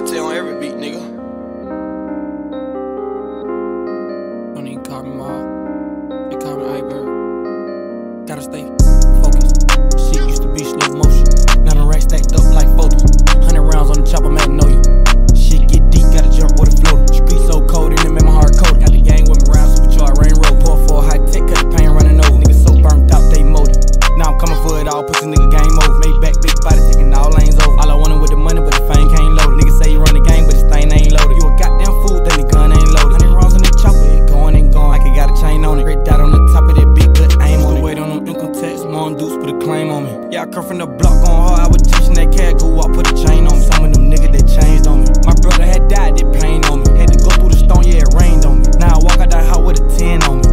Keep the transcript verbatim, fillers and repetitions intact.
Dante on every beat, nigga. Don't even call me Maul. They call me Iceberg. Gotta stay focused. Shit used to be slow motion. Now the rack stacked up like photos. Hundred rounds on the chopper, Magnolia. Shit get deep, gotta jump with a floater. Street so cold and it made my heart cold. Got the gang with me round, supercharged rain road. Pour for a high tech, cut the pain running over. Niggas so burnt out, they molded. Now I'm coming for it all, pussy nigga game over. Made back big body, taking all lanes over. All I wanted with the money, but the fame can't load it. Niggas say you run the game, but this thing ain't loaded. You a goddamn fool, then the gun ain't loaded. Hundred rounds on the chopper, it going and going. Like it got a chain on it. Red dot on the top of that big good aim on it. Wait on them income tax, more on Deuce, put a claim on me. Yeah, I come from the block going hard, I was teaching that cat, go out, put a chain on me. Some of them niggas that changed on me. My brother had died, they pain on me. Had to go through the stone, yeah, it rained on me. Now I walk out that house with a ten on me.